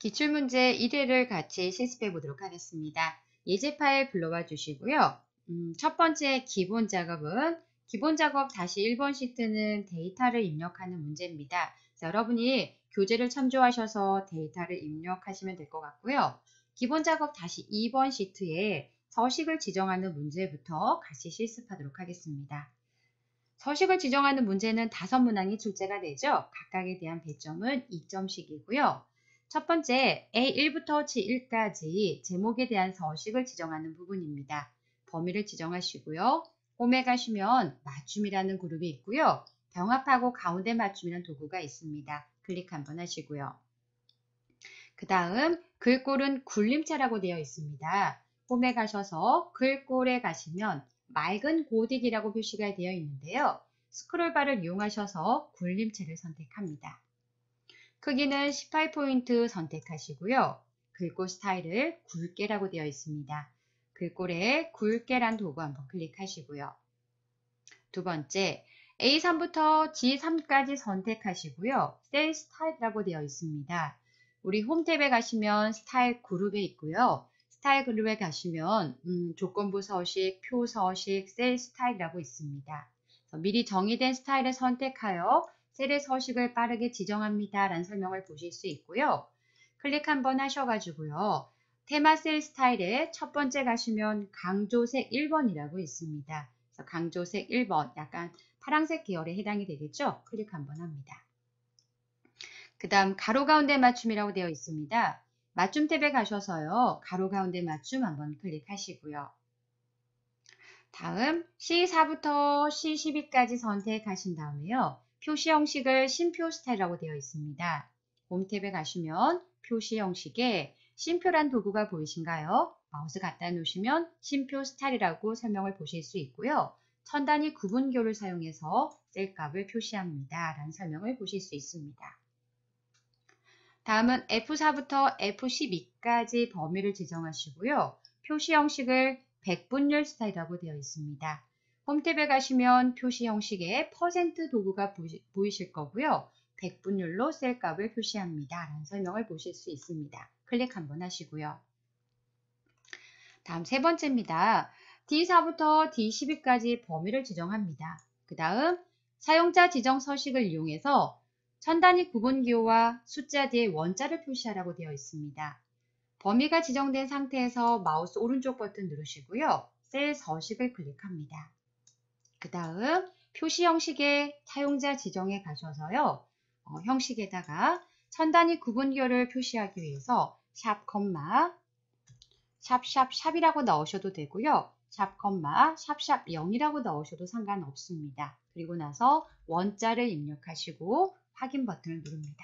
기출문제 1회를 같이 실습해 보도록 하겠습니다. 예제 파일 불러와 주시고요. 첫 번째 기본 작업은 기본 작업 다시 1번 시트는 데이터를 입력하는 문제입니다. 여러분이 교재를 참조하셔서 데이터를 입력하시면 될 것 같고요. 기본 작업 다시 2번 시트에 서식을 지정하는 문제부터 같이 실습하도록 하겠습니다. 서식을 지정하는 문제는 5문항이 출제가 되죠. 각각에 대한 배점은 2점씩이고요. 첫 번째 A1부터 G1까지 제목에 대한 서식을 지정하는 부분입니다. 범위를 지정하시고요. 홈에 가시면 맞춤이라는 그룹이 있고요. 병합하고 가운데 맞춤이라는 도구가 있습니다. 클릭 한번 하시고요. 그 다음 글꼴은 굴림체라고 되어 있습니다. 홈에 가셔서 글꼴에 가시면 맑은 고딕이라고 표시가 되어 있는데요. 스크롤바를 이용하셔서 굴림체를 선택합니다. 크기는 18포인트 선택하시고요. 글꼴 스타일을 굵게라고 되어 있습니다. 글꼴에 굵게란 도구 한번 클릭하시고요. 두 번째, A3부터 G3까지 선택하시고요. 셀 스타일이라고 되어 있습니다. 우리 홈 탭에 가시면 스타일 그룹에 있고요. 스타일 그룹에 가시면 조건부 서식, 표 서식, 셀 스타일이라고 있습니다. 미리 정의된 스타일을 선택하여 셀의 서식을 빠르게 지정합니다. 라는 설명을 보실 수 있고요. 클릭 한번 하셔가지고요. 테마 셀 스타일에 첫 번째 가시면 강조색 1번이라고 있습니다. 그래서 강조색 1번, 약간 파란색 계열에 해당이 되겠죠? 클릭 한번 합니다. 그 다음 가로 가운데 맞춤이라고 되어 있습니다. 맞춤 탭에 가셔서요. 가로 가운데 맞춤 한번 클릭하시고요. 다음 C4부터 C12까지 선택하신 다음에요. 표시 형식을 심표 스타일이라고 되어 있습니다. 홈 탭에 가시면 표시 형식에 심표란 도구가 보이신가요? 마우스 갖다 놓으시면 심표 스타일이라고 설명을 보실 수 있고요. 천단위 구분교를 사용해서 셀값을 표시합니다. 라는 설명을 보실 수 있습니다. 다음은 F4부터 F12까지 범위를 지정하시고요. 표시 형식을 백분율 스타일이라고 되어 있습니다. 홈 탭에 가시면 표시 형식에 퍼센트 도구가 보이실 거고요. 백분율로 셀값을 표시합니다. 라는 설명을 보실 수 있습니다. 클릭 한번 하시고요. 다음 세 번째입니다. D4부터 D12까지 범위를 지정합니다. 그 다음 사용자 지정 서식을 이용해서 천단위 구분기호와 숫자 뒤에 원자를 표시하라고 되어 있습니다. 범위가 지정된 상태에서 마우스 오른쪽 버튼 누르시고요. 셀 서식을 클릭합니다. 그 다음 표시 형식의 사용자 지정에 가셔서요. 형식에다가 천단위 구분기호를 표시하기 위해서 샵, 샵이라고 넣으셔도 되고요. 샵, 샵 0이라고 넣으셔도 상관없습니다. 그리고 나서 원자를 입력하시고 확인 버튼을 누릅니다.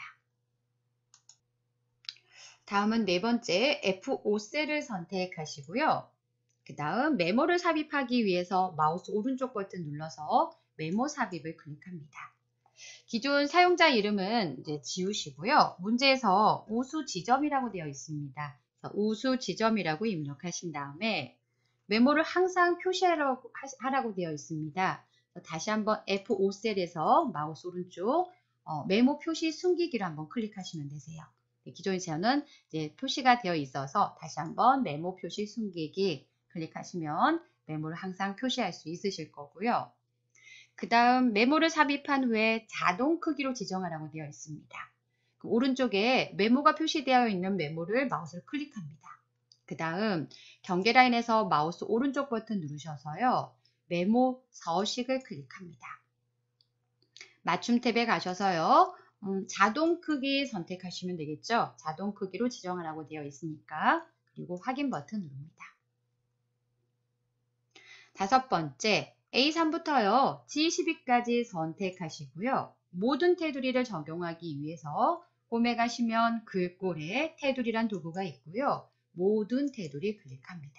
다음은 네 번째 F5셀을 선택하시고요. 그 다음 메모를 삽입하기 위해서 마우스 오른쪽 버튼 눌러서 메모 삽입을 클릭합니다. 기존 사용자 이름은 이제 지우시고요. 문제에서 우수 지점이라고 되어 있습니다. 우수 지점이라고 입력하신 다음에 메모를 항상 표시하라고 되어 있습니다. 다시 한번 F5셀에서 마우스 오른쪽 메모 표시 숨기기를 한번 클릭하시면 되세요. 기존에서는 이제 표시가 되어 있어서 다시 한번 메모 표시 숨기기 클릭하시면 메모를 항상 표시할 수 있으실 거고요. 그 다음 메모를 삽입한 후에 자동 크기로 지정하라고 되어 있습니다. 오른쪽에 메모가 표시되어 있는 메모를 마우스를 클릭합니다. 그 다음 경계 라인에서 마우스 오른쪽 버튼 누르셔서요. 메모 서식을 클릭합니다. 맞춤 탭에 가셔서요. 자동 크기 선택하시면 되겠죠. 자동 크기로 지정하라고 되어 있으니까 그리고 확인 버튼 누릅니다. 다섯 번째 A3부터요. G12까지 선택하시고요. 모든 테두리를 적용하기 위해서 홈에 가시면 글꼴에 테두리란 도구가 있고요. 모든 테두리 클릭합니다.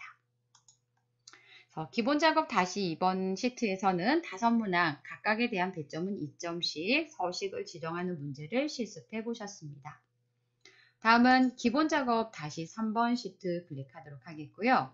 기본 작업 다시 이번 시트에서는 5문항 각각에 대한 배점은 2점씩 서식을 지정하는 문제를 실습해 보셨습니다. 다음은 기본 작업 다시 3번 시트 클릭하도록 하겠고요.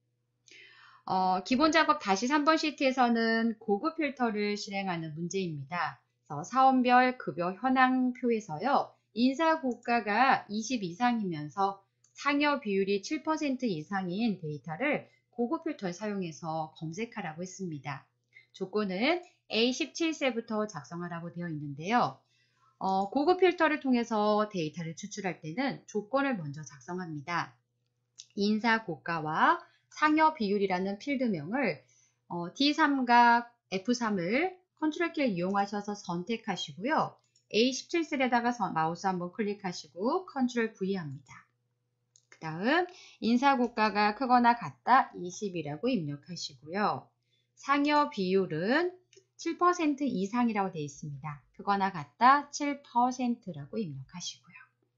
기본 작업 다시 3번 시트에서는 고급 필터를 실행하는 문제입니다. 사원별 급여 현황표에서요. 인사 고가가 20 이상이면서 상여 비율이 7% 이상인 데이터를 고급 필터를 사용해서 검색하라고 했습니다. 조건은 A17세부터 작성하라고 되어 있는데요. 고급 필터를 통해서 데이터를 추출할 때는 조건을 먼저 작성합니다. 인사 고가와 상여 비율이라는 필드명을 D3과 F3을 컨트롤 키를 이용하셔서 선택하시고요. A17셀에다가 마우스 한번 클릭하시고 컨트롤 V 합니다. 그 다음 인사 고가가 크거나 같다 20이라고 입력하시고요. 상여 비율은 7% 이상이라고 되어 있습니다. 크거나 같다 7%라고 입력하시고요.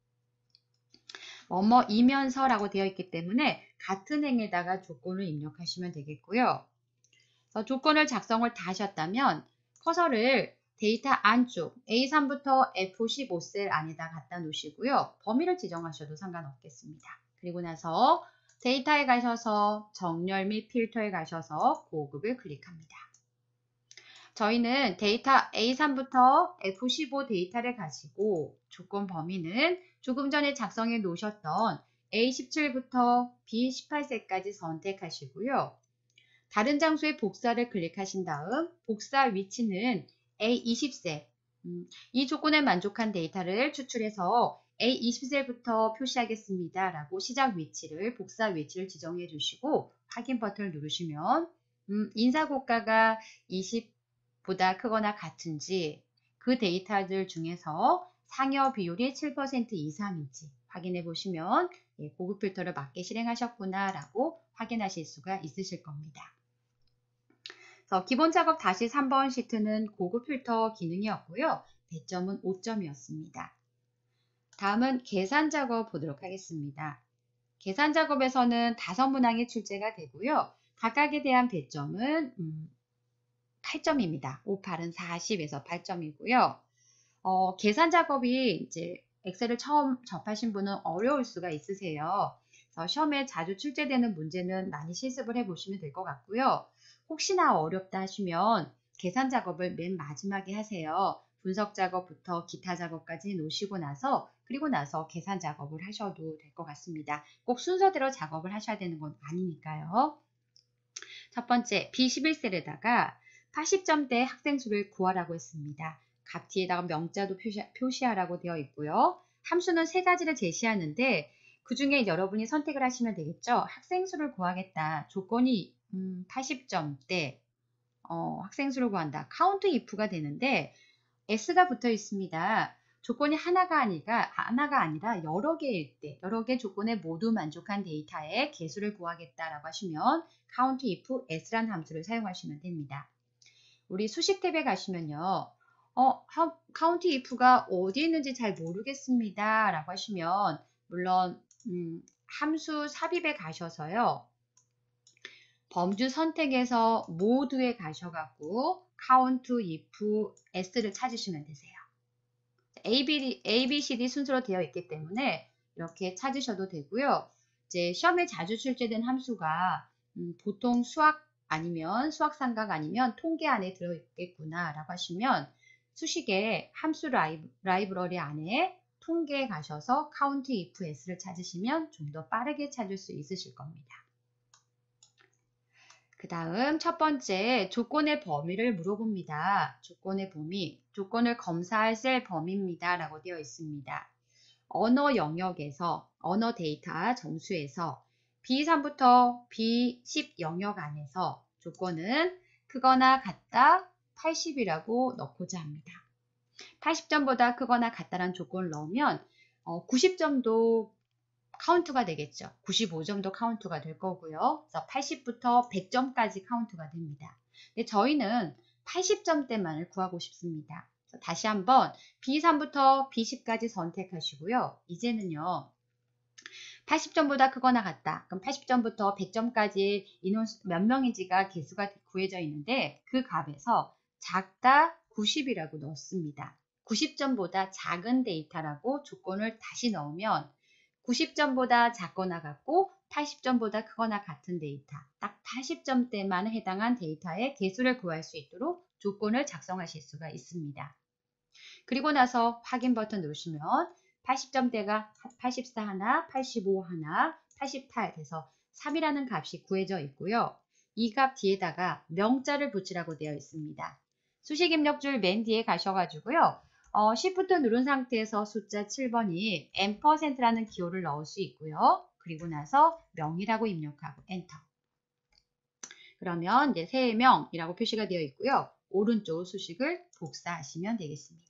뭐뭐이면서라고 되어 있기 때문에 같은 행에다가 조건을 입력하시면 되겠고요. 조건을 작성을 다 하셨다면 커서를 데이터 안쪽 A3부터 F15셀 안에다 갖다 놓으시고요. 범위를 지정하셔도 상관없겠습니다. 그리고 나서 데이터에 가셔서 정렬 및 필터에 가셔서 고급을 클릭합니다. 저희는 데이터 A3부터 F15 데이터를 가지고 조건 범위는 조금 전에 작성해 놓으셨던 A17부터 B18세까지 선택하시고요. 다른 장소에 복사를 클릭하신 다음 복사 위치는 A20셀, 이 조건에 만족한 데이터를 추출해서 A20셀부터 표시하겠습니다 라고 시작 위치를 복사 위치를 지정해 주시고 확인 버튼을 누르시면 인사 고가가 20보다 크거나 같은지 그 데이터들 중에서 상여 비율이 7% 이상인지 확인해 보시면 고급 필터를 맞게 실행하셨구나 라고 확인하실 수가 있으실 겁니다. 기본 작업 다시 3번 시트는 고급 필터 기능이었고요. 배점은 5점이었습니다. 다음은 계산 작업 보도록 하겠습니다. 계산 작업에서는 5문항이 출제가 되고요. 각각에 대한 배점은 8점입니다. 5, 8은 40에서 8점이고요. 계산 작업이 이제 엑셀을 처음 접하신 분은 어려울 수가 있으세요. 시험에 자주 출제되는 문제는 많이 실습을 해보시면 될 것 같고요. 혹시나 어렵다 하시면 계산 작업을 맨 마지막에 하세요. 분석 작업부터 기타 작업까지 해놓으시고 나서 그리고 나서 계산 작업을 하셔도 될 것 같습니다. 꼭 순서대로 작업을 하셔야 되는 건 아니니까요. 첫 번째, B11셀에다가 80점대 학생 수를 구하라고 했습니다. 각 뒤에다가 명자도 표시하라고 되어 있고요. 함수는 3가지를 제시하는데 그 중에 여러분이 선택을 하시면 되겠죠. 학생 수를 구하겠다. 조건이 80점대 학생 수를 구한다. 카운트 if가 되는데 s가 붙어 있습니다. 조건이 하나가 아니라 여러 개일 때, 여러 개 조건에 모두 만족한 데이터의 개수를 구하겠다라고 하시면 count if s란 함수를 사용하시면 됩니다. 우리 수식 탭에 가시면요. count if가 어디 있는지 잘 모르겠습니다. 라고 하시면 물론 함수 삽입에 가셔서요. 범주 선택에서 모두에 가셔갖고 count if s를 찾으시면 되세요. A, B, C, D 순서로 되어 있기 때문에 이렇게 찾으셔도 되고요. 이제 시험에 자주 출제된 함수가 보통 수학 아니면 수학삼각 아니면 통계 안에 들어있겠구나 라고 하시면 수식의 함수 라이브러리 안에 통계에 가셔서 count if s를 찾으시면 좀 더 빠르게 찾을 수 있으실 겁니다. 그 다음 첫 번째 조건의 범위를 물어봅니다. 조건의 범위, 조건을 검사할 셀 범위입니다. 라고 되어 있습니다. 언어 영역에서 언어 데이터 점수에서 B3부터 B10 영역 안에서 조건은 크거나 같다 80이라고 넣고자 합니다. 80점보다 크거나 같다라는 조건을 넣으면 90점도 카운트가 되겠죠. 95점도 카운트가 될 거고요. 그래서 80부터 100점까지 카운트가 됩니다. 근데 저희는 80점대만을 구하고 싶습니다. 다시 한번 B3부터 B10까지 선택하시고요. 이제는요. 80점보다 크거나 같다. 그럼 80점부터 100점까지 인원 몇 명인지가 개수가 구해져 있는데 그 값에서 작다 90이라고 넣습니다. 90점보다 작은 데이터라고 조건을 다시 넣으면 90점보다 작거나 같고 80점보다 크거나 같은 데이터, 딱 80점대만 해당한 데이터의 개수를 구할 수 있도록 조건을 작성하실 수가 있습니다. 그리고 나서 확인 버튼 누르시면 80점대가 84 하나, 85 하나, 88 돼서 3이라는 값이 구해져 있고요. 이 값 뒤에다가 명자를 붙이라고 되어 있습니다. 수식 입력줄 맨 뒤에 가셔가지고요. Shift 누른 상태에서 숫자 7번이 %라는 기호를 넣을 수 있고요. 그리고 나서 명이라고 입력하고 엔터. 그러면 이제 새 명이라고 표시가 되어 있고요. 오른쪽 수식을 복사하시면 되겠습니다.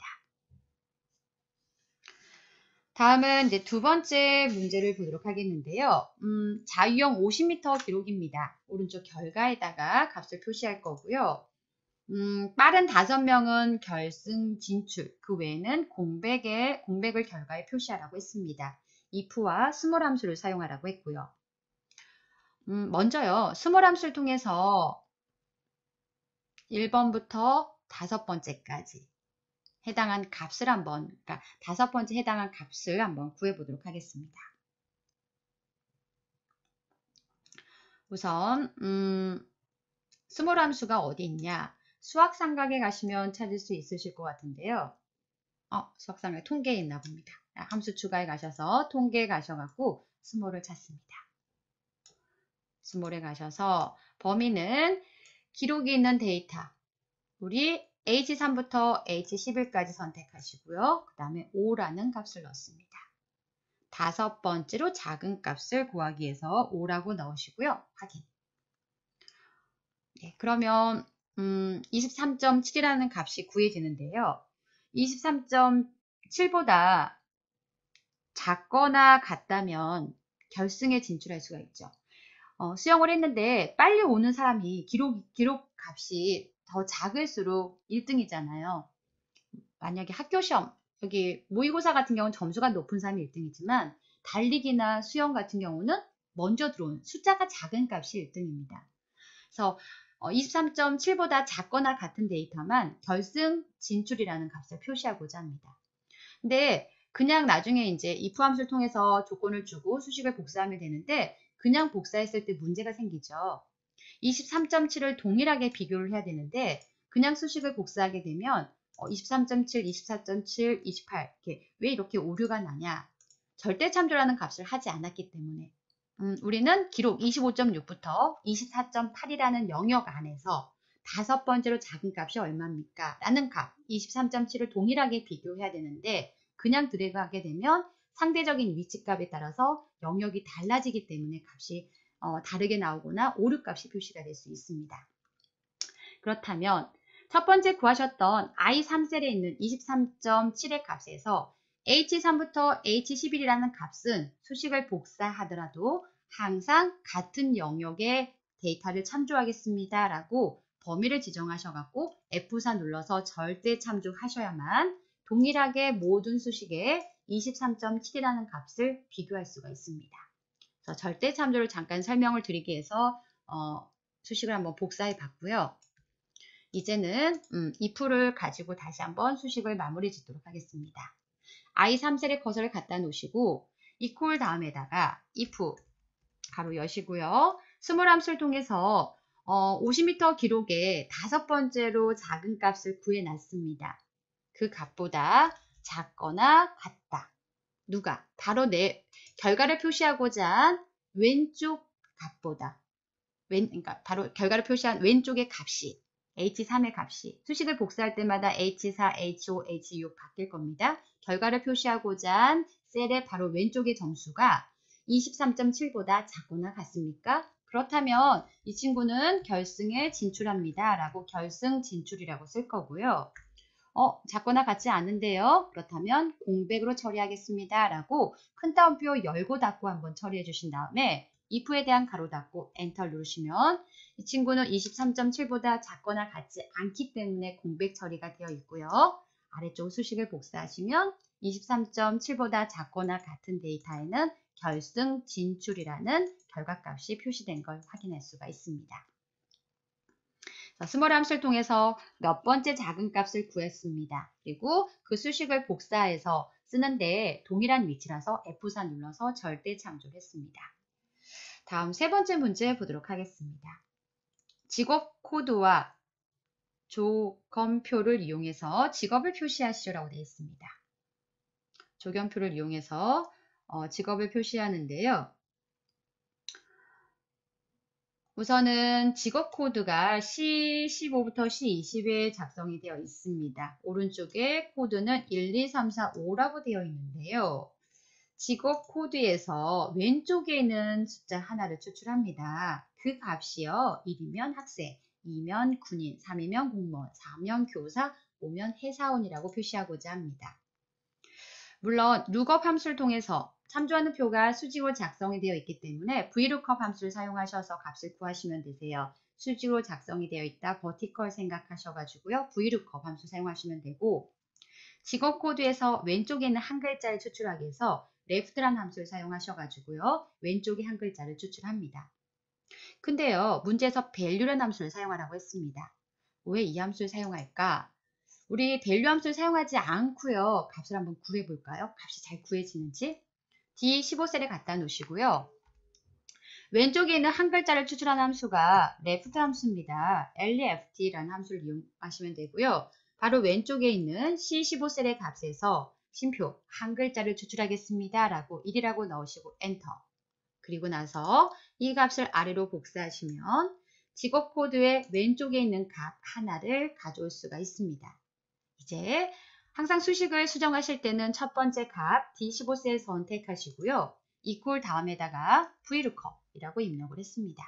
다음은 이제 두 번째 문제를 보도록 하겠는데요. 자유형 50m 기록입니다. 오른쪽 결과에다가 값을 표시할 거고요. 빠른 5명은 결승 진출, 그 외에는 공백을 결과에 표시하라고 했습니다. if와 스몰 함수를 사용하라고 했고요. 먼저요, 스몰 함수를 통해서 1번부터 5번째까지 해당한 값을 그러니까 5번째 해당한 값을 한번 구해보도록 하겠습니다. 우선, 스몰 함수가 어디 있냐? 수학삼각에 가시면 찾을 수 있으실 것 같은데요. 수학삼각 통계에 있나 봅니다. 함수 추가에 가셔서 통계에 가셔갖고 스몰을 찾습니다. 스몰에 가셔서 범위는 기록이 있는 데이터, 우리 H3부터 H11까지 선택하시고요. 그 다음에 5라는 값을 넣습니다. 5번째로 작은 값을 구하기 위해서 5라고 넣으시고요. 확인. 네, 그러면 23.7이라는 값이 구해지는데요. 23.7보다 작거나 같다면 결승에 진출할 수가 있죠. 수영을 했는데 빨리 오는 사람이 기록 값이 더 작을수록 1등이잖아요. 만약에 학교 시험, 여기 모의고사 같은 경우는 점수가 높은 사람이 1등이지만 달리기나 수영 같은 경우는 먼저 들어온 숫자가 작은 값이 1등입니다. 그래서 23.7보다 작거나 같은 데이터만 결승 진출이라는 값을 표시하고자 합니다. 근데 그냥 나중에 이제 if 함수를 통해서 조건을 주고 수식을 복사하면 되는데 그냥 복사했을 때 문제가 생기죠. 23.7을 동일하게 비교를 해야 되는데 그냥 수식을 복사하게 되면 23.7, 24.7, 28 이렇게 왜 이렇게 오류가 나냐? 절대 참조라는 값을 하지 않았기 때문에 우리는 기록 25.6부터 24.8이라는 영역 안에서 5번째로 작은 값이 얼마입니까? 라는 값 23.7을 동일하게 비교해야 되는데 그냥 드래그하게 되면 상대적인 위치값에 따라서 영역이 달라지기 때문에 값이 다르게 나오거나 오류값이 표시가 될 수 있습니다. 그렇다면 첫 번째 구하셨던 I3셀에 있는 23.7의 값에서 H3부터 H11이라는 값은 수식을 복사하더라도 항상 같은 영역의 데이터를 참조하겠습니다. 라고 범위를 지정하셔갖고 F4 눌러서 절대 참조하셔야만 동일하게 모든 수식에 23.7이라는 값을 비교할 수가 있습니다. 그래서 절대 참조를 잠깐 설명을 드리기 위해서 수식을 한번 복사해 봤고요. 이제는 if를 가지고 다시 한번 수식을 마무리 짓도록 하겠습니다. I3셀의 커서를 갖다 놓으시고 equal 다음에다가 if 가로 여시고요. 스몰 함수를 통해서 50m 기록에 5번째로 작은 값을 구해놨습니다. 그 값보다 작거나 같다. 누가? 바로 내 결과를 표시하고자 한 왼쪽 값보다 그러니까 바로 결과를 표시한 왼쪽의 값이 H3의 값이 수식을 복사할 때마다 H4, H5, H6 바뀔 겁니다. 결과를 표시하고자 한 셀의 바로 왼쪽의 점수가 23.7보다 작거나 같습니까? 그렇다면 이 친구는 결승에 진출합니다. 라고 결승 진출이라고 쓸 거고요. 작거나 같지 않은데요. 그렇다면 공백으로 처리하겠습니다. 라고 큰 따옴표 열고 닫고 한번 처리해 주신 다음에 if에 대한 가로 닫고 엔터 누르시면 이 친구는 23.7보다 작거나 같지 않기 때문에 공백 처리가 되어 있고요. 아래쪽 수식을 복사하시면 23.7보다 작거나 같은 데이터에는 결승 진출이라는 결과값이 표시된 걸 확인할 수가 있습니다. 스몰 함수를 통해서 몇 번째 작은 값을 구했습니다. 그리고 그 수식을 복사해서 쓰는데 동일한 위치라서 F4 눌러서 절대 참조를 했습니다. 다음 세 번째 문제 보도록 하겠습니다. 직업 코드와 조건표를 이용해서 직업을 표시하시오라고 되어 있습니다. 조견표를 이용해서 직업을 표시하는데요. 우선은 직업 코드가 C15부터 C20에 작성이 되어 있습니다. 오른쪽에 코드는 1, 2, 3, 4, 5라고 되어 있는데요. 직업 코드에서 왼쪽에 있는 숫자 하나를 추출합니다. 그 값이요. 1이면 학생, 2면 군인, 3이면 공무원, 4면 교사, 5면 회사원이라고 표시하고자 합니다. 물론 룩업 함수를 통해서 참조하는 표가 수직으로 작성이 되어 있기 때문에 VLOOKUP 함수를 사용하셔서 값을 구하시면 되세요. 수직으로 작성이 되어 있다 버티컬 생각하셔가지고요. VLOOKUP 함수 사용하시면 되고, 직업 코드에서 왼쪽에 있는 한 글자를 추출하기 위해서 left라는 함수를 사용하셔가지고요. 왼쪽에 한 글자를 추출합니다. 근데요, 문제에서 value라는 함수를 사용하라고 했습니다. 왜 이 함수를 사용할까? 우리 value 함수를 사용하지 않고요. 값을 한번 구해볼까요? 값이 잘 구해지는지. D15셀에 갖다 놓으시고요. 왼쪽에 있는 한 글자를 추출하는 함수가 left 함수입니다. left라는 함수를 이용하시면 되고요. 바로 왼쪽에 있는 C15셀의 값에서 쉼표 한 글자를 추출하겠습니다. 라고 1이라고 넣으시고 엔터. 그리고 나서 이 값을 아래로 복사하시면 직업 코드의 왼쪽에 있는 값 하나를 가져올 수가 있습니다. 이제 항상 수식을 수정하실 때는 첫 번째 값 D15셀 선택하시고요. equal 다음에다가 VLOOKUP이라고 입력을 했습니다.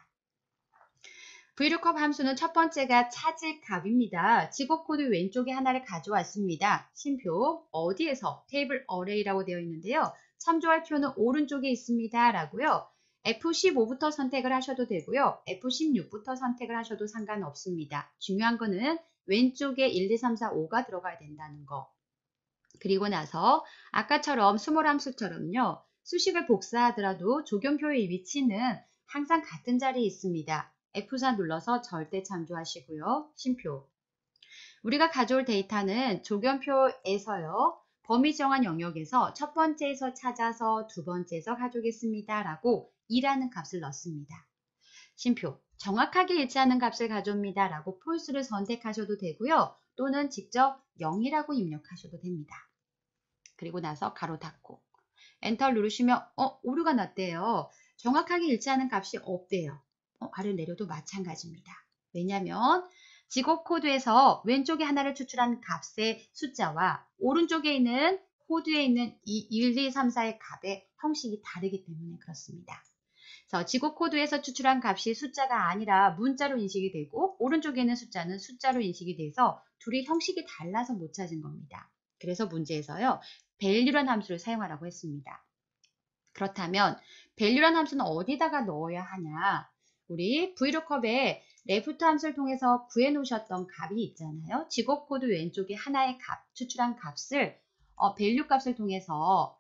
VLOOKUP 함수는 첫 번째가 찾을 값입니다. 직업 코드 왼쪽에 하나를 가져왔습니다. 쉼표 어디에서 테이블 어레이라고 되어 있는데요. 참조할 표는 오른쪽에 있습니다. 라고요. F15부터 선택을 하셔도 되고요. F16부터 선택을 하셔도 상관없습니다. 중요한 거는 왼쪽에 1, 2, 3, 4, 5가 들어가야 된다는 거. 그리고 나서 아까처럼 스몰 함수처럼요. 수식을 복사하더라도 조견표의 위치는 항상 같은 자리에 있습니다. F4 눌러서 절대 참조하시고요. 쉼표. 우리가 가져올 데이터는 조견표에서요. 범위 정한 영역에서 첫 번째에서 찾아서 두 번째에서 가져오겠습니다. 라고 2라는 값을 넣습니다. 쉼표. 정확하게 일치하는 값을 가져옵니다. 라고 false를 선택하셔도 되고요. 또는 직접 0이라고 입력하셔도 됩니다. 그리고 나서 가로 닫고 엔터 누르시면 오류가 났대요. 정확하게 일치하는 값이 없대요. 아래 내려도 마찬가지입니다. 왜냐하면 직업 코드에서 왼쪽에 하나를 추출한 값의 숫자와 오른쪽에 있는 코드에 있는 이 1, 2, 3, 4의 값의 형식이 다르기 때문에 그렇습니다. 그래서 직업 코드에서 추출한 값이 숫자가 아니라 문자로 인식이 되고 오른쪽에 있는 숫자는 숫자로 인식이 돼서 둘이 형식이 달라서 못 찾은 겁니다. 그래서 문제에서요. value라는 함수를 사용하라고 했습니다. 그렇다면 value라는 함수는 어디다가 넣어야 하냐? 우리 VLOOKUP에 left 함수를 통해서 구해 놓으셨던 값이 있잖아요. 직업 코드 왼쪽에 하나의 값, 추출한 값을 value 값을 통해서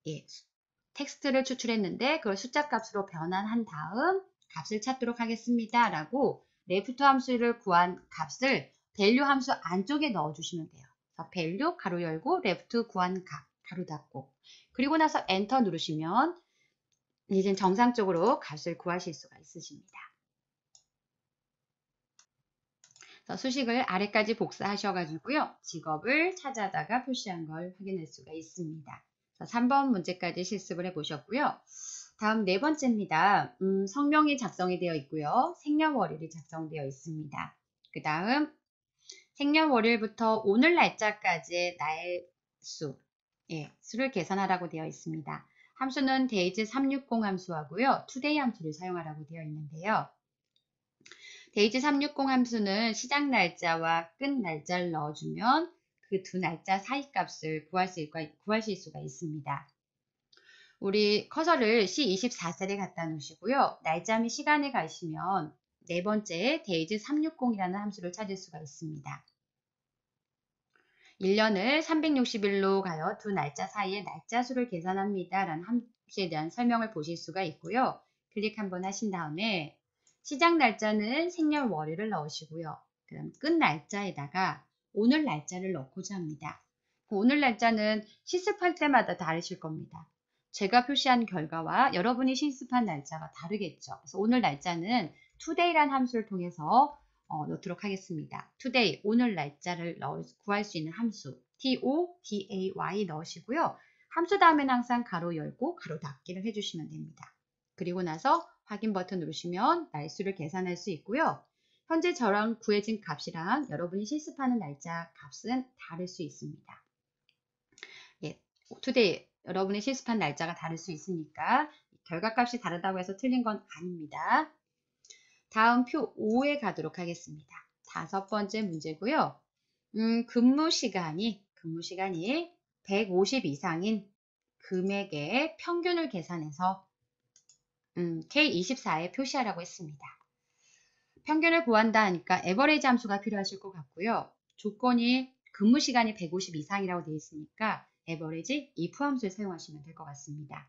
텍스트를 추출했는데 그걸 숫자 값으로 변환한 다음 값을 찾도록 하겠습니다. 라고 left 함수를 구한 값을 value 함수 안쪽에 넣어주시면 돼요. 그래서 value 가로 열고 left 구한 값 가로 닫고 그리고 나서 엔터 누르시면 이제 정상적으로 값을 구하실 수가 있으십니다. 그래서 수식을 아래까지 복사하셔가지고요. 직업을 찾아다가 표시한 걸 확인할 수가 있습니다. 3번 문제까지 실습을 해보셨고요. 다음 네 번째입니다. 성명이 작성이 되어 있고요. 생년월일이 작성되어 있습니다. 그 다음 생년월일부터 오늘 날짜까지의 날수, 수를 계산하라고 되어 있습니다. 함수는 days360 함수하고요. today 함수를 사용하라고 되어 있는데요. days360 함수는 시작 날짜와 끝 날짜를 넣어주면 그 두 날짜 사이 값을 구하실 수가 있습니다. 우리 커서를 C24셀에 갖다 놓으시고요. 날짜 및 시간에 가시면 네 번째 days360이라는 함수를 찾을 수가 있습니다. 1년을 360일로 가요. 두 날짜 사이의 날짜 수를 계산합니다. 라는 함수에 대한 설명을 보실 수가 있고요. 클릭 한번 하신 다음에 시작 날짜는 생년월일을 넣으시고요. 그럼 끝 날짜에다가 오늘 날짜를 넣고자 합니다. 오늘 날짜는 실습할 때마다 다르실 겁니다. 제가 표시한 결과와 여러분이 실습한 날짜가 다르겠죠. 그래서 오늘 날짜는 today라는 함수를 통해서 넣도록 하겠습니다. today, 오늘 날짜를 구할 수 있는 함수 today 넣으시고요. 함수 다음에는 항상 가로 열고 가로 닫기를 해주시면 됩니다. 그리고 나서 확인 버튼 누르시면 날수를 계산할 수 있고요. 현재 저랑 구해진 값이랑 여러분이 실습하는 날짜 값은 다를 수 있습니다. 예, today 여러분이 실습한 날짜가 다를 수 있으니까 결과값이 다르다고 해서 틀린 건 아닙니다. 다음 표 5에 가도록 하겠습니다. 5번째 문제고요. 근무 시간이 150 이상인 금액의 평균을 계산해서 K24에 표시하라고 했습니다. 평균을 구한다 하니까 에버리지 함수가 필요하실 것 같고요. 조건이 근무 시간이 150 이상이라고 되어 있으니까 에버리지 if 함수를 사용하시면 될 것 같습니다.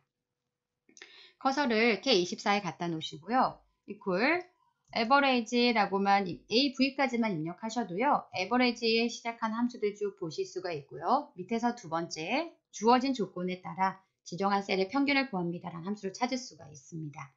커서를 K24에 갖다 놓으시고요. equal average라고만 av까지만 입력하셔도요. average에 시작한 함수들 쭉 보실 수가 있고요. 밑에서 두 번째 주어진 조건에 따라 지정한 셀의 평균을 구합니다라는 함수를 찾을 수가 있습니다.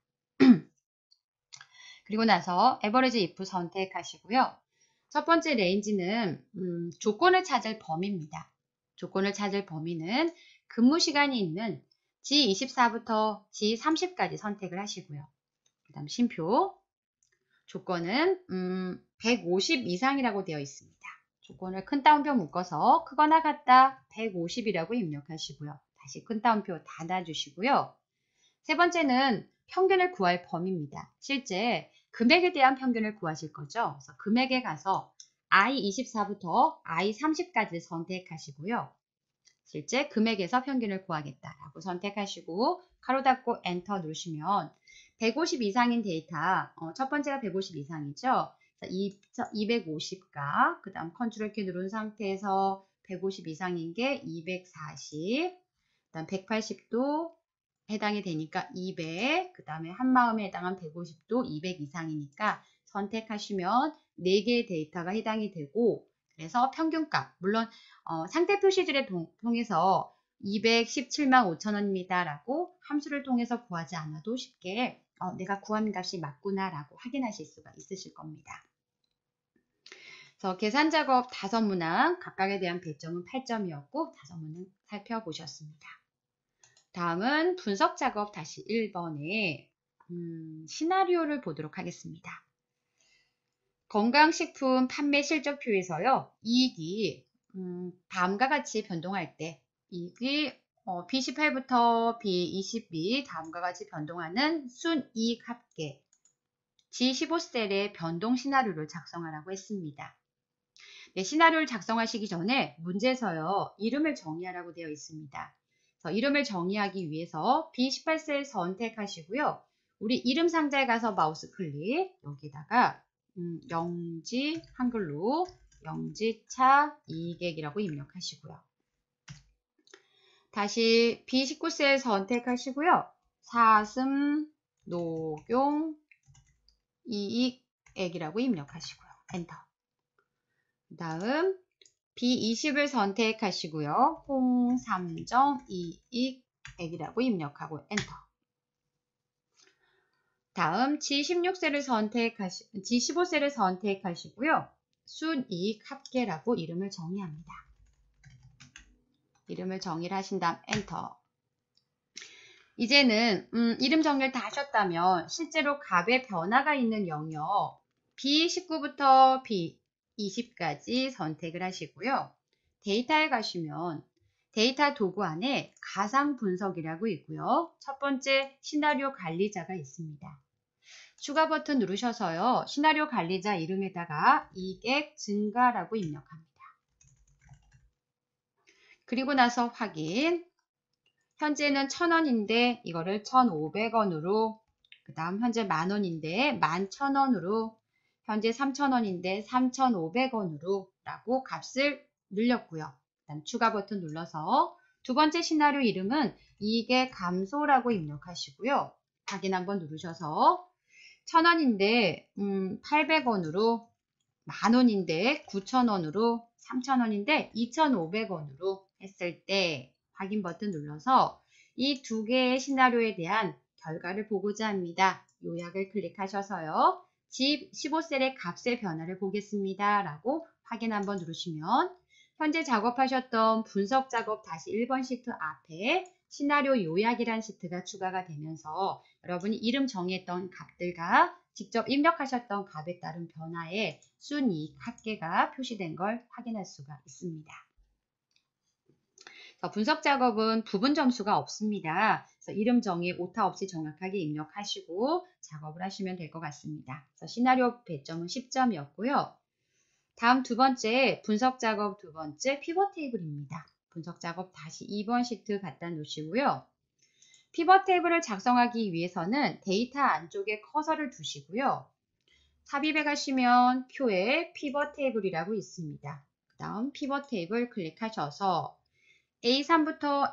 그리고 나서 average if 선택하시고요. 첫 번째 레인지는 조건을 찾을 범위입니다. 조건을 찾을 범위는 근무 시간이 있는 G24부터 G30까지 선택을 하시고요. 그 다음 쉼표 조건은 150 이상이라고 되어 있습니다. 조건을 큰 따옴표 묶어서 크거나 같다 150이라고 입력하시고요. 다시 큰 따옴표 닫아주시고요. 세 번째는 평균을 구할 범위입니다. 실제 금액에 대한 평균을 구하실 거죠. 그래서 금액에 가서 I24부터 I30까지 선택하시고요. 실제 금액에서 평균을 구하겠다라고 선택하시고 가로 닫고 엔터 누르시면 150 이상인 데이터, 첫 번째가 150 이상이죠. 250가, 그 다음 컨트롤 키 누른 상태에서 150 이상인 게 240, 그 다음 180도 해당이 되니까 200, 그 다음에 한마음에 해당한 150도 200 이상이니까 선택하시면 4개의 데이터가 해당이 되고 그래서 평균값, 물론 상태 표시들을 통해서 217만 5천원입니다 라고 함수를 통해서 구하지 않아도 쉽게 내가 구한 값이 맞구나 라고 확인하실 수가 있으실 겁니다. 그래서 계산 작업 5문항 각각에 대한 배점은 8점이었고 5문항 살펴보셨습니다. 다음은 분석 작업 다시 1번에 시나리오를 보도록 하겠습니다. 건강식품 판매 실적표에서요. 이익이 다음과 같이 변동할 때 이익이 B18부터 B20이 다음과 같이 변동하는 순이익 합계 G15셀의 변동 시나리오를 작성하라고 했습니다. 네, 시나리오를 작성하시기 전에 문제에서요. 이름을 정의하라고 되어 있습니다. 그래서 이름을 정의하기 위해서 B18셀 선택하시고요. 우리 이름 상자에 가서 마우스 클릭 여기다가 영지 한글로 영지차 이객이라고 입력하시고요. 다시 B19셀 선택하시고요. 사슴 녹용 이익액이라고 입력하시고요. 엔터. 그 다음 B20을 선택하시고요. 홍삼정 이익액이라고 입력하고 엔터. 다음 G15셀을 G15셀을 선택하시고요. 순이익 합계라고 이름을 정의합니다. 이름을 정의를 하신 다음 엔터. 이제는 이름 정리를 다 하셨다면 실제로 값의 변화가 있는 영역 B19부터 B20까지 선택을 하시고요. 데이터에 가시면 데이터 도구 안에 가상 분석이라고 있고요. 첫 번째 시나리오 관리자가 있습니다. 추가 버튼 누르셔서요. 시나리오 관리자 이름에다가 이익 증가라고 입력합니다. 그리고 나서 확인. 현재는 1,000원인데 이거를 1,500원으로, 그 다음 현재 만원인데 11,000원으로, 현재 3,000원인데 3,500원으로 라고 값을 늘렸고요. 그 다음 추가 버튼 눌러서 두 번째 시나리오 이름은 이익의 감소라고 입력하시고요. 확인 한번 누르셔서 1,000원인데 800원으로, 만원인데 9,000원으로, 3,000원인데 2,500원으로 했을 때 확인 버튼 눌러서 이 두 개의 시나리오에 대한 결과를 보고자 합니다. 요약을 클릭하셔서요. G15셀의 값의 변화를 보겠습니다. 라고 확인 한번 누르시면 현재 작업하셨던 분석 작업 다시 1번 시트 앞에 시나리오 요약이란 시트가 추가가 되면서 여러분이 이름 정했던 값들과 직접 입력하셨던 값에 따른 변화에 순이익 합계가 표시된 걸 확인할 수가 있습니다. 분석 작업은 부분 점수가 없습니다. 그래서 이름 정의 오타 없이 정확하게 입력하시고 작업을 하시면 될 것 같습니다. 그래서 시나리오 배점은 10점이었고요. 다음 두 번째 분석 작업 두 번째 피벗 테이블입니다. 분석 작업 다시 2번 시트 갖다 놓으시고요. 피벗 테이블을 작성하기 위해서는 데이터 안쪽에 커서를 두시고요. 삽입에 가시면 표에 피벗 테이블이라고 있습니다. 그 다음 피벗 테이블 클릭하셔서 A3부터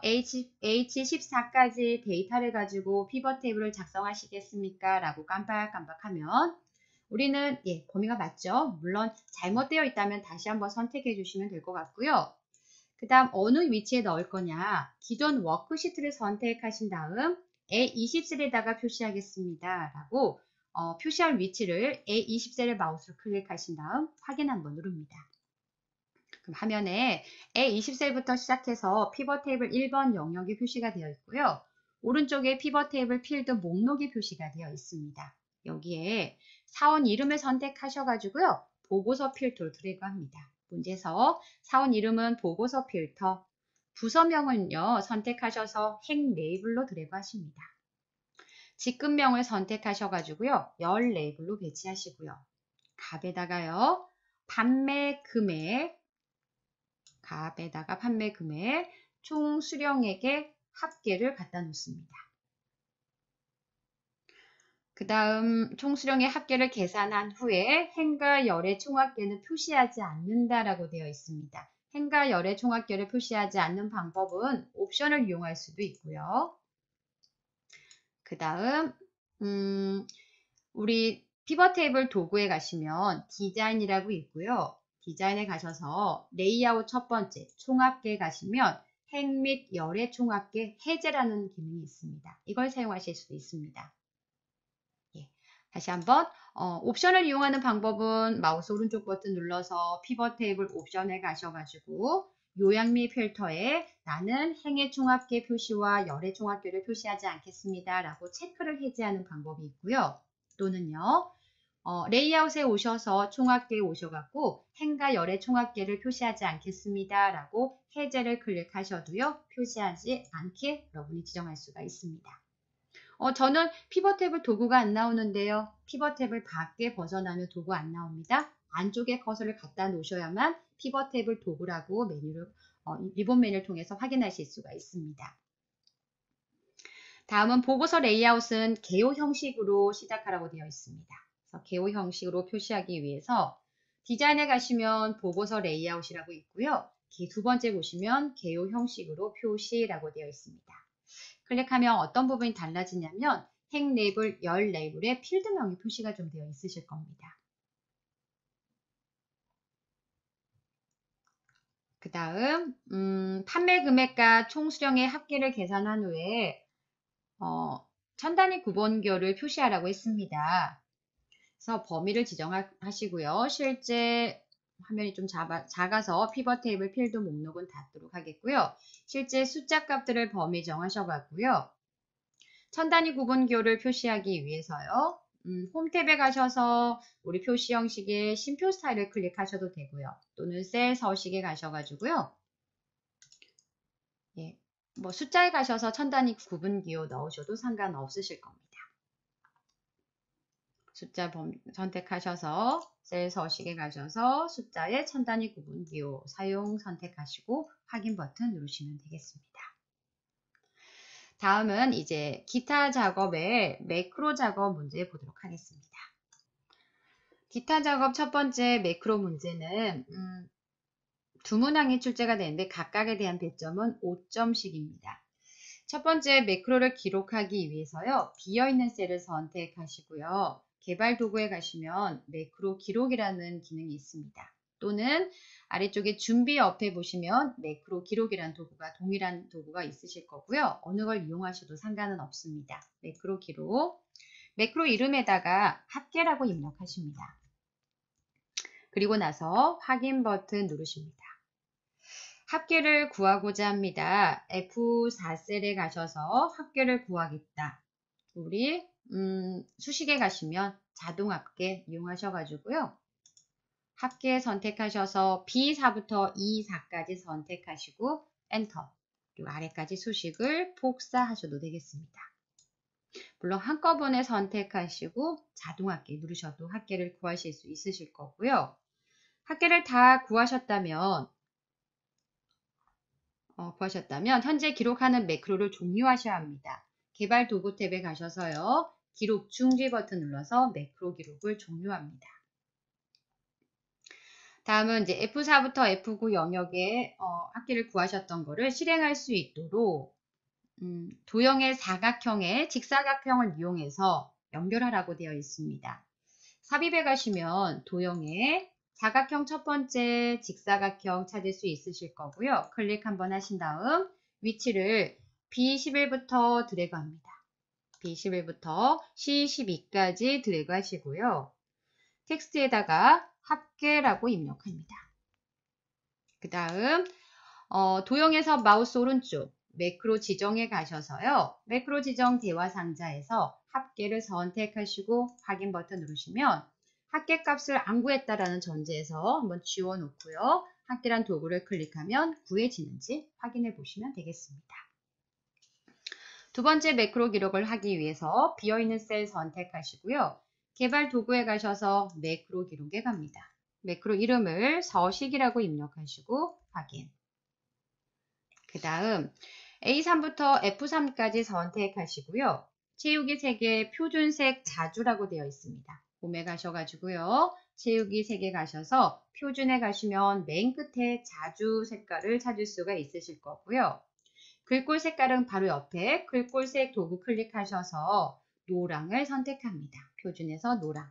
H14까지 데이터를 가지고 피벗 테이블을 작성하시겠습니까? 라고 깜빡깜빡하면 우리는 범위가 맞죠? 물론 잘못되어 있다면 다시 한번 선택해 주시면 될 것 같고요. 그 다음 어느 위치에 넣을 거냐? 기존 워크시트를 선택하신 다음 A20셀에다가 표시하겠습니다. 라고 표시할 위치를 A20셀을 마우스로 클릭하신 다음 확인 한번 누릅니다. 그럼 화면에 A20셀부터 시작해서 피벗 테이블 1번 영역이 표시가 되어 있고요. 오른쪽에 피벗 테이블 필드 목록이 표시가 되어 있습니다. 여기에 사원 이름을 선택하셔가지고요. 보고서 필터로 드래그합니다. 문제에서 사원 이름은 보고서 필터, 부서명은요. 선택하셔서 행 레이블로 드래그하십니다. 직급명을 선택하셔가지고요. 열 레이블로 배치하시고요. 값에다가요. 판매 금액, 값에다가 판매 금액, 총 수령액의 합계를 갖다 놓습니다. 그 다음 총 수령의 합계를 계산한 후에 행과 열의 총합계는 표시하지 않는다라고 되어 있습니다. 행과 열의 총합계를 표시하지 않는 방법은 옵션을 이용할 수도 있고요. 그 다음 우리 피벗 테이블 도구에 가시면 디자인이라고 있고요. 디자인에 가셔서 레이아웃 첫 번째 총합계에 가시면 행 및 열의 총합계 해제라는 기능이 있습니다. 이걸 사용하실 수도 있습니다. 다시 한번 옵션을 이용하는 방법은 마우스 오른쪽 버튼 눌러서 피벗 테이블 옵션에 가셔가지고 요약 및 필터에 나는 행의 총합계 표시와 열의 총합계를 표시하지 않겠습니다. 라고 체크를 해제하는 방법이 있고요. 또는요. 레이아웃에 오셔서 총합계에 오셔갖고 행과 열의 총합계를 표시하지 않겠습니다. 라고 해제를 클릭하셔도요. 표시하지 않게 여러분이 지정할 수가 있습니다. 저는 피벗 테이블 도구가 안 나오는데요. 피벗 테이블 밖에 벗어나면 도구 안 나옵니다. 안쪽에 커서를 갖다 놓으셔야만 피벗 테이블 도구라고 메뉴를 리본 메뉴를 통해서 확인하실 수가 있습니다. 다음은 보고서 레이아웃은 개요 형식으로 시작하라고 되어 있습니다. 그래서 개요 형식으로 표시하기 위해서 디자인에 가시면 보고서 레이아웃이라고 있고요. 두 번째 보시면 개요 형식으로 표시라고 되어 있습니다. 클릭하면 어떤 부분이 달라지냐면 행 레이블, 열 레이블에 필드명이 표시가 좀 되어 있으실 겁니다. 그 다음 판매 금액과 총 수령의 합계를 계산한 후에 천 단위 구본교를 표시하라고 했습니다. 그래서 범위를 지정하시고요. 실제 화면이 좀 작아서 피벗 테이블 필드 목록은 닫도록 하겠고요. 실제 숫자 값들을 범위 정하셔봤고요. 천 단위 구분교를 표시하기 위해서요. 홈 탭에 가셔서 우리 표시 형식의 심표 스타일을 클릭하셔도 되고요. 또는 셀 서식에 가셔가지고요. 뭐 숫자에 가셔서 천 단위 구분기호 넣으셔도 상관없으실 겁니다. 숫자 선택하셔서 셀 서식에 가셔서 숫자의 천 단위 구분기호 사용 선택하시고 확인 버튼 누르시면 되겠습니다. 다음은 이제 기타 작업의 매크로 작업 문제 보도록 하겠습니다. 기타 작업 첫 번째 매크로 문제는 두 문항이 출제가 되는데 각각에 대한 배점은 5점씩입니다. 첫 번째 매크로를 기록하기 위해서요. 비어있는 셀을 선택하시고요. 개발 도구에 가시면 매크로 기록이라는 기능이 있습니다. 또는 아래쪽에 준비 옆에 보시면 매크로 기록이라는 도구가 동일한 도구가 있으실 거고요. 어느 걸 이용하셔도 상관은 없습니다. 매크로 기록, 매크로 이름에다가 합계라고 입력하십니다. 그리고 나서 확인 버튼 누르십니다. 합계를 구하고자 합니다. F4셀에 가셔서 합계를 구하겠다. 우리 수식에 가시면 자동합계 이용하셔가지고요. 합계 선택하셔서 B4부터 E4까지 선택하시고 엔터. 그리고 아래까지 수식을 복사하셔도 되겠습니다. 물론 한꺼번에 선택하시고 자동합계 누르셔도 합계를 구하실 수 있으실 거고요. 합계를 다 구하셨다면 현재 기록하는 매크로를 종료하셔야 합니다. 개발 도구 탭에 가셔서요. 기록 중지 버튼 눌러서 매크로 기록을 종료합니다. 다음은 이제 F4부터 F9 영역에 합계를 구하셨던 거를 실행할 수 있도록 도형의 사각형에 직사각형을 이용해서 연결하라고 되어 있습니다. 삽입에 가시면 도형의 사각형 첫 번째 직사각형 찾을 수 있으실 거고요. 클릭 한번 하신 다음 위치를 B11부터 드래그 합니다. B11부터 C12까지 드래그 하시고요. 텍스트에다가 합계라고 입력합니다. 그 다음 도형에서 마우스 오른쪽 매크로 지정에 가셔서요. 매크로 지정 대화 상자에서 합계를 선택하시고 확인 버튼 누르시면 합계 값을 안 구했다라는 전제에서 한번 지워놓고요. 합계란 도구를 클릭하면 구해지는지 확인해 보시면 되겠습니다. 두 번째 매크로 기록을 하기 위해서 비어있는 셀 선택하시고요. 개발 도구에 가셔서 매크로 기록에 갑니다. 매크로 이름을 서식이라고 입력하시고 확인. 그 다음 A3부터 F3까지 선택하시고요. 채우기 색의 표준색 자주라고 되어 있습니다. 홈에 가셔가지고요. 채우기 색에 가셔서 표준에 가시면 맨 끝에 자주 색깔을 찾을 수가 있으실 거고요. 글꼴 색깔은 바로 옆에 글꼴색 도구 클릭하셔서 노랑을 선택합니다. 표준에서 노랑.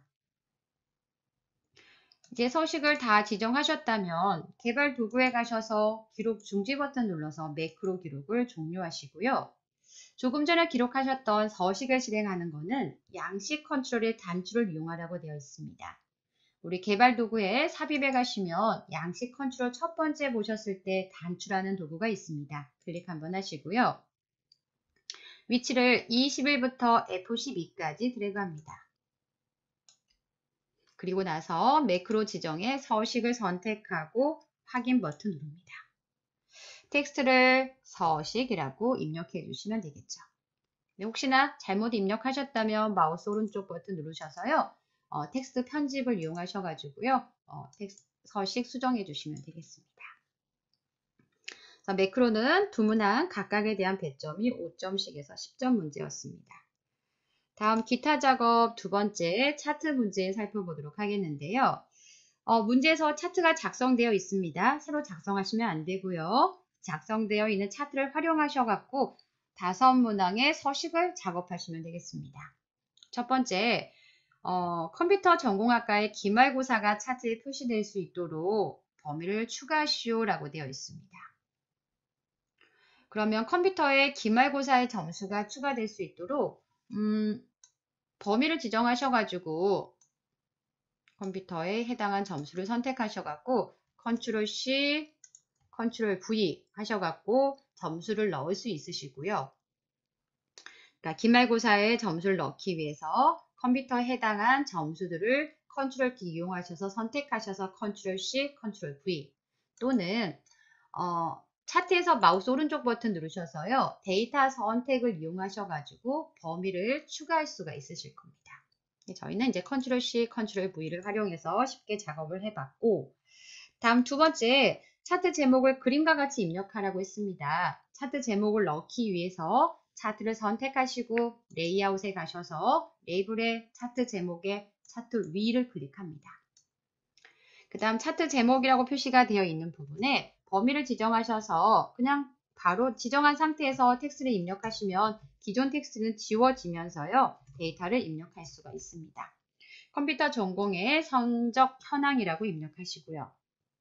이제 서식을 다 지정하셨다면 개발 도구에 가셔서 기록 중지 버튼 눌러서 매크로 기록을 종료하시고요. 조금 전에 기록하셨던 서식을 실행하는 것은 양식 컨트롤의 단추를 이용하라고 되어 있습니다. 우리 개발 도구에 삽입에 가시면 양식 컨트롤 첫 번째 보셨을 때 단추라는 도구가 있습니다. 클릭 한번 하시고요. 위치를 E11부터 F12까지 드래그합니다. 그리고 나서 매크로 지정에 서식을 선택하고 확인 버튼 누릅니다. 텍스트를 서식이라고 입력해 주시면 되겠죠. 혹시나 잘못 입력하셨다면 마우스 오른쪽 버튼 누르셔서요. 텍스트 편집을 이용하셔가지고요. 서식 수정해 주시면 되겠습니다. 매크로는 두 문항 각각에 대한 배점이 5점씩에서 10점 문제였습니다. 다음 기타 작업 두 번째 차트 문제 살펴보도록 하겠는데요. 문제에서 차트가 작성되어 있습니다. 새로 작성하시면 안 되고요. 작성되어 있는 차트를 활용하셔갖고 5문항의 서식을 작업하시면 되겠습니다. 첫 번째, 컴퓨터 전공학과의 기말고사가 차트에 표시될 수 있도록 범위를 추가하시오라고 되어 있습니다. 그러면 컴퓨터에 기말고사의 점수가 추가될 수 있도록 범위를 지정하셔가지고 컴퓨터에 해당한 점수를 선택하셔갖고 컨트롤 C, 컨트롤 V 하셔갖고 점수를 넣을 수 있으시고요. 그러니까 기말고사에 점수를 넣기 위해서 컴퓨터에 해당한 점수들을 컨트롤 키 이용하셔서 선택하셔서 컨트롤 C, 컨트롤 V 또는 차트에서 마우스 오른쪽 버튼 누르셔서요. 데이터 선택을 이용하셔가지고 범위를 추가할 수가 있으실 겁니다. 저희는 이제 컨트롤 C, 컨트롤 V를 활용해서 쉽게 작업을 해봤고 다음 두 번째 차트 제목을 그림과 같이 입력하라고 했습니다. 차트 제목을 넣기 위해서 차트를 선택하시고 레이아웃에 가셔서 레이블의 차트 제목에 차트 위를 클릭합니다. 그 다음 차트 제목이라고 표시가 되어 있는 부분에 범위를 지정하셔서 그냥 바로 지정한 상태에서 텍스트를 입력하시면 기존 텍스트는 지워지면서요. 데이터를 입력할 수가 있습니다. 컴퓨터 전공의 성적 현황이라고 입력하시고요.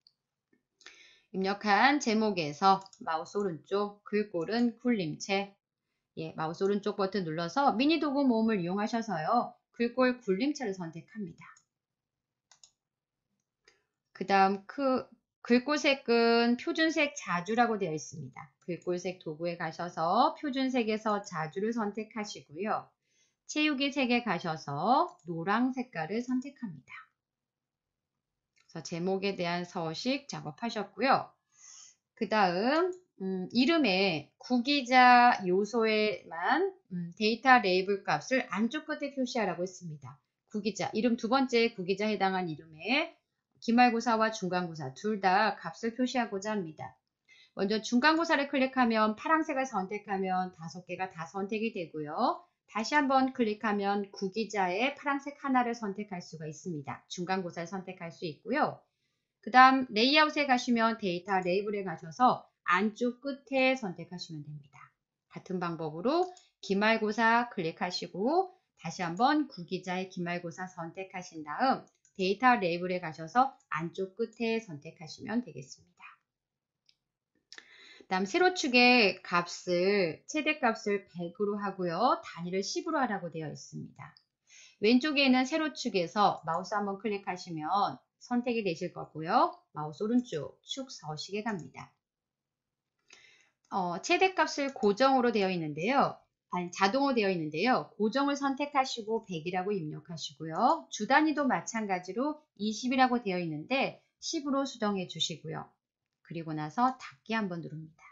입력한 제목에서 마우스 오른쪽 글꼴은 굴림체 마우스 오른쪽 버튼 눌러서 미니 도구 모음을 이용하셔서요. 글꼴 굴림체를 선택합니다. 그 다음 글꼴색은 표준색 자주라고 되어 있습니다. 글꼴색 도구에 가셔서 표준색에서 자주를 선택하시고요. 채우기 색에 가셔서 노랑 색깔을 선택합니다. 그래서 제목에 대한 서식 작업하셨고요. 그 다음 이름에 구기자 요소에만 데이터 레이블 값을 안쪽 끝에 표시하라고 했습니다. 구기자, 이름 두 번째 구기자 해당한 이름에 기말고사와 중간고사 둘 다 값을 표시하고자 합니다. 먼저 중간고사를 클릭하면 파란색을 선택하면 5개가 다 선택이 되고요. 다시 한번 클릭하면 구기자의 파란색 하나를 선택할 수가 있습니다. 중간고사를 선택할 수 있고요. 그 다음 레이아웃에 가시면 데이터 레이블에 가셔서 안쪽 끝에 선택하시면 됩니다. 같은 방법으로 기말고사 클릭하시고 다시 한번 구기자의 기말고사 선택하신 다음 데이터 레이블에 가셔서 안쪽 끝에 선택하시면 되겠습니다. 다음 세로축의 값을 최대값을 100으로 하고요. 단위를 10으로 하라고 되어 있습니다. 왼쪽에 있는 세로축에서 마우스 한번 클릭하시면 선택이 되실 거고요. 마우스 오른쪽 축 서식에 갑니다. 최대값을 고정으로 되어 있는데요. 아니, 자동으로 되어 있는데요. 고정을 선택하시고 100이라고 입력하시고요. 주 단위도 마찬가지로 20이라고 되어 있는데 10으로 수정해 주시고요. 그리고 나서 닫기 한번 누릅니다.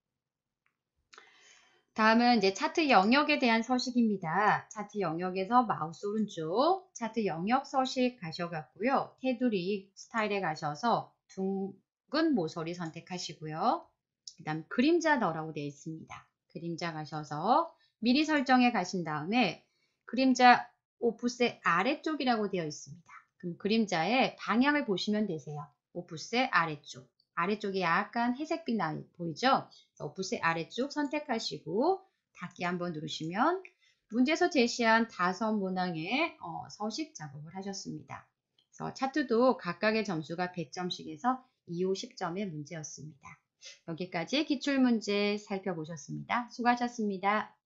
다음은 이제 차트 영역에 대한 서식입니다. 차트 영역에서 마우스 오른쪽 차트 영역 서식 가셔갖고요. 테두리 스타일에 가셔서 둥근 모서리 선택하시고요. 그 다음 그림자 넣으라고 되어 있습니다. 그림자 가셔서 미리 설정에 가신 다음에 그림자 오프셋 아래쪽이라고 되어 있습니다. 그럼 그림자의 방향을 보시면 되세요. 오프셋 아래쪽. 아래쪽에 약간 회색빛 나 보이죠? 오프셋 아래쪽 선택하시고 닫기 한번 누르시면 문제에서 제시한 5문항의 서식 작업을 하셨습니다. 그래서 차트도 각각의 점수가 100점씩 해서 2호 10점의 문제였습니다. 여기까지 기출문제 살펴보셨습니다. 수고하셨습니다.